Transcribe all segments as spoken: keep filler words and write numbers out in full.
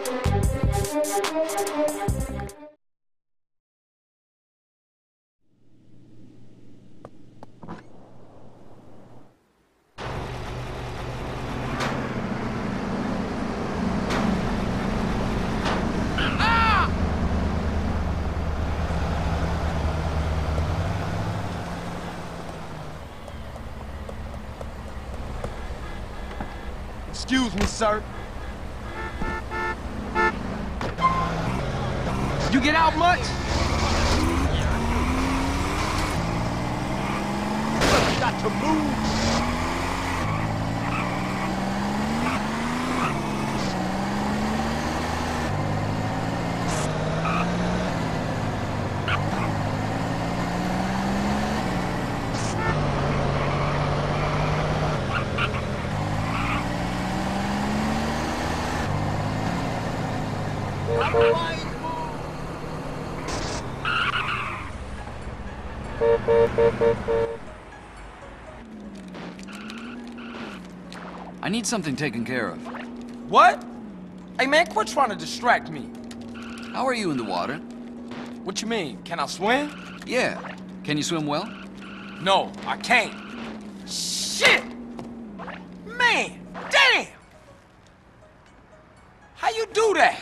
Excuse me, sir. You get out much? You got to move. I need something taken care of. What? Hey man, quit trying to distract me. How are you in the water? What you mean? Can I swim? Yeah. Can you swim well? No, I can't. Shit! Man, damn! How you do that?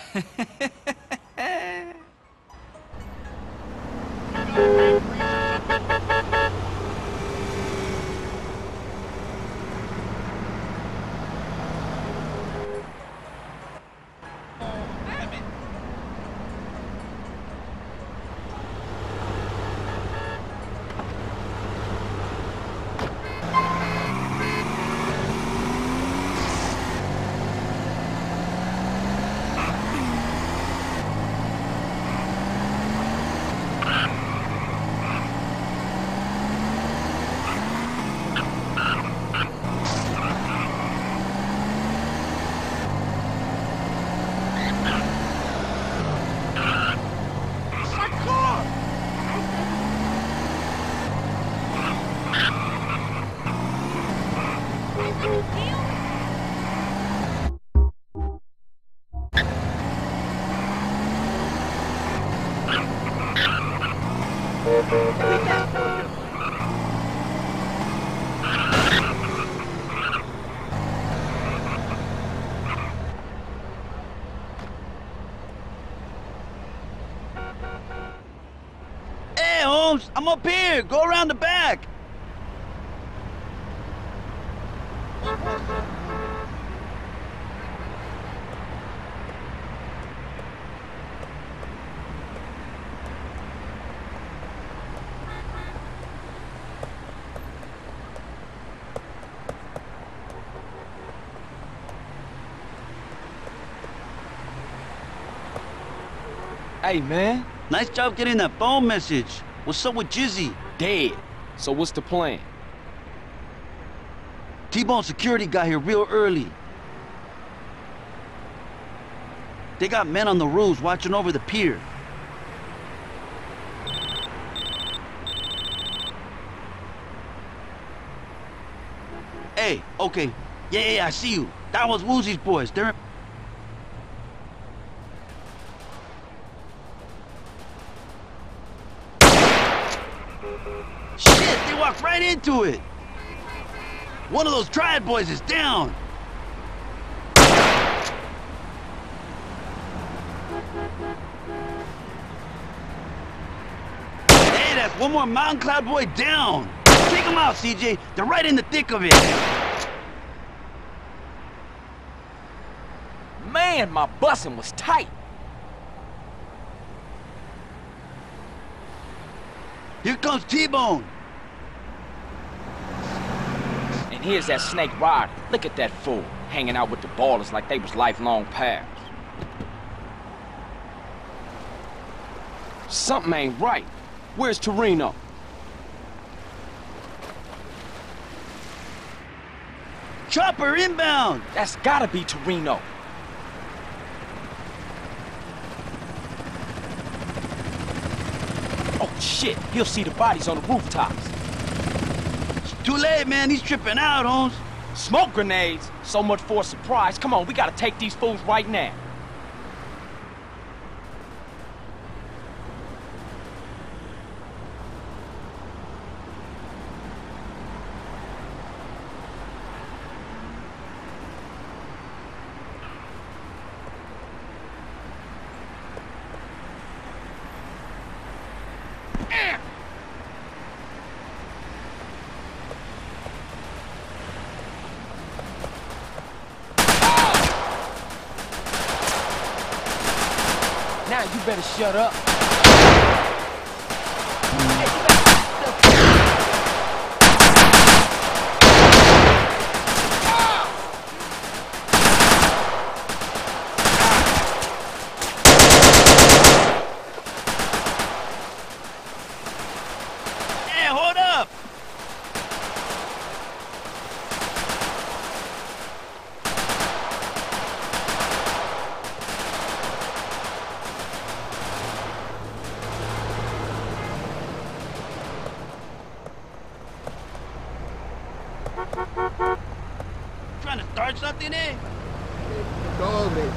Hey, Holmes, I'm up here. Go around the back. Hey man. Nice job getting that phone message. What's up with Jizzy? Dead. So what's the plan? T-Bone security got here real early. They got men on the roofs watching over the pier. Hey, okay. Yeah, yeah, yeah, I see you. That was Woozy's boys. They're... Shit, they walked right into it. One of those triad boys is down. Hey, that's one more Mountain Cloud boy down. Take them out, C J. They're right in the thick of it. Man, my busing was tight. Here comes T-Bone. And here's that snake rider. Look at that fool, hanging out with the ballers like they was lifelong pals. Something ain't right. Where's Tinrion? Chopper inbound. That's gotta be Tinrion. Oh shit, he'll see the bodies on the rooftops. It's too late, man. He's tripping out, Holmes. Smoke grenades? So much for a surprise. Come on, we gotta take these fools right now. Now you better shut up. Hey, hold up! Trying to start something, eh? Doble.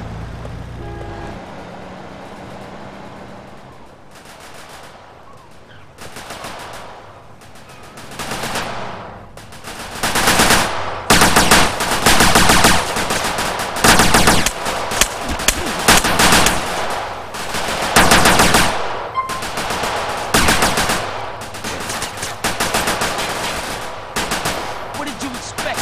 What did you expect?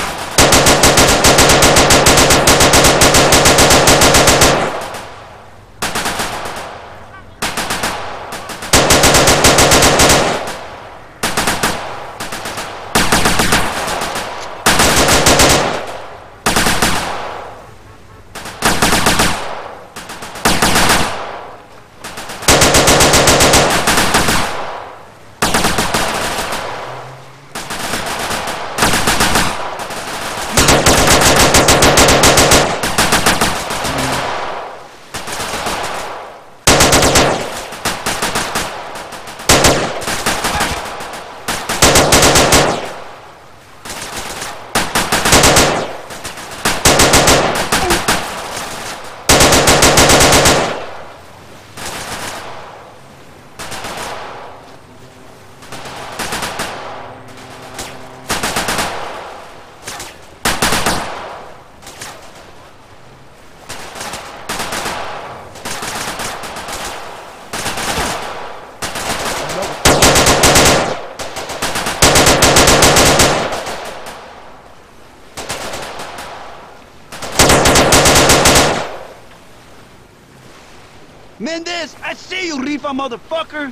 Mendez, I see you, Rifa motherfucker!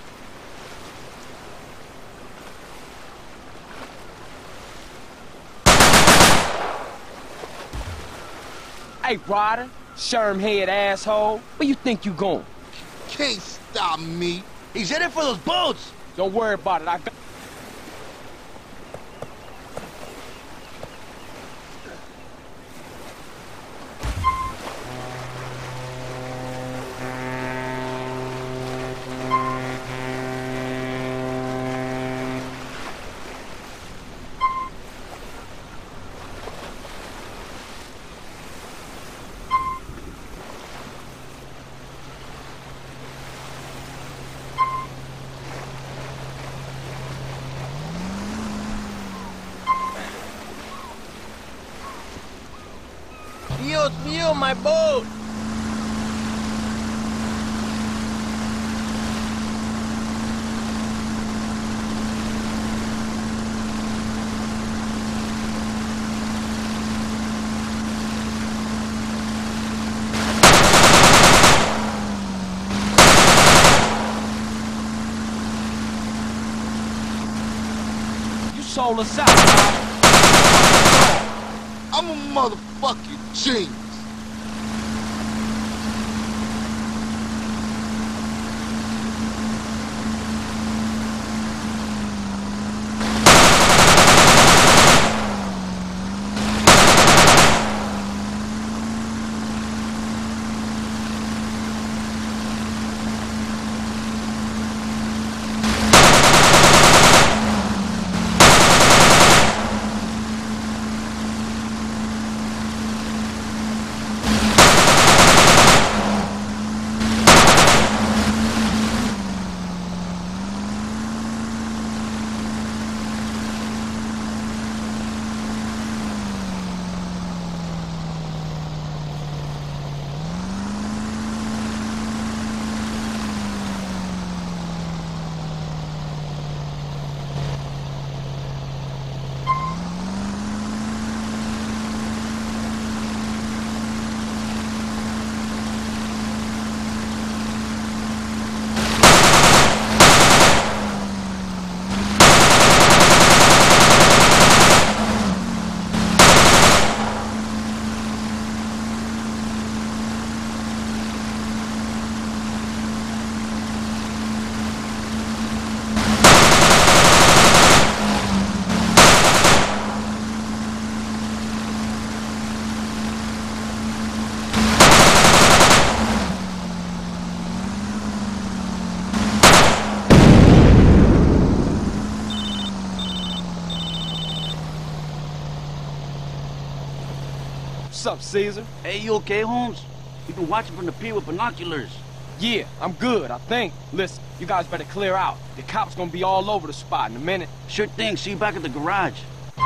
Hey, Ryder, sherm head asshole, where you think you going? Can't stop me. He's headed for those boats! Don't worry about it, I got... Dios mío, my boat! You sold us out, Ryder. I'm a motherfucking genius. What's up, Caesar? Hey, you okay, Holmes? We've been watching from the pier with binoculars. Yeah, I'm good, I think. Listen, you guys better clear out. The cops gonna be all over the spot in a minute. Sure thing. See you back at the garage.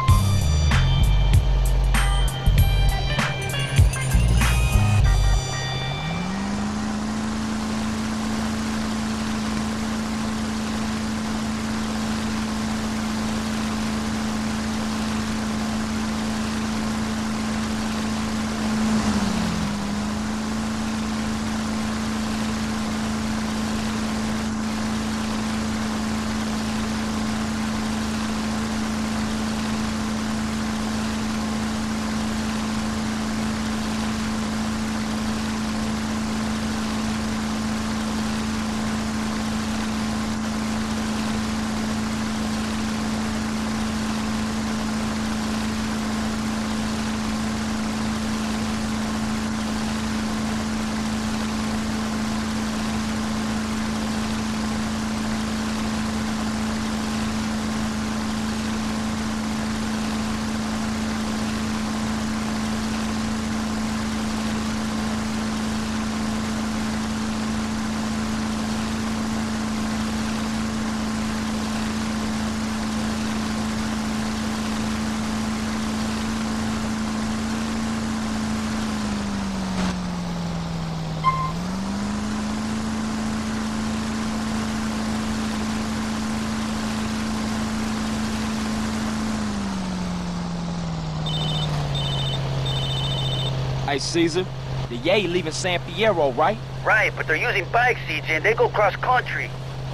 Hey, Caesar, the Yay leaving San Fierro, right? Right, but they're using bikes, C J, and they go cross-country.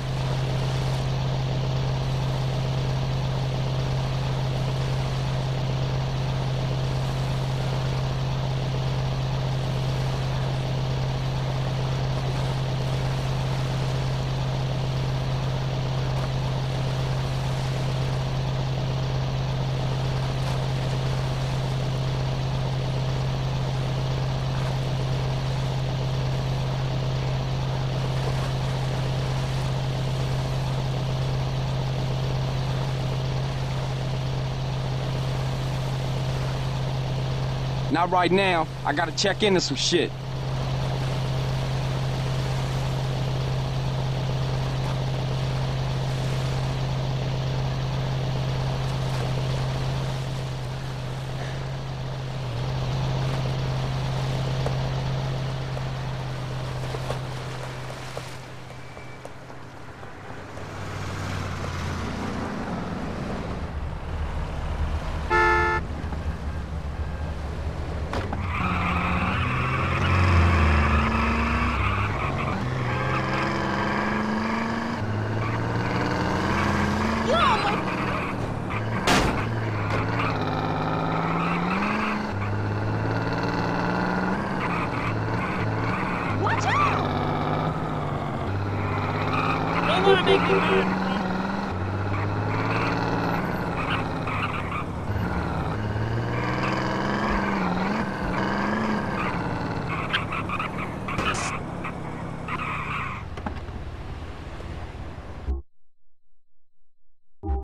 Not right now. I gotta check into some shit. Don't wanna make me mad.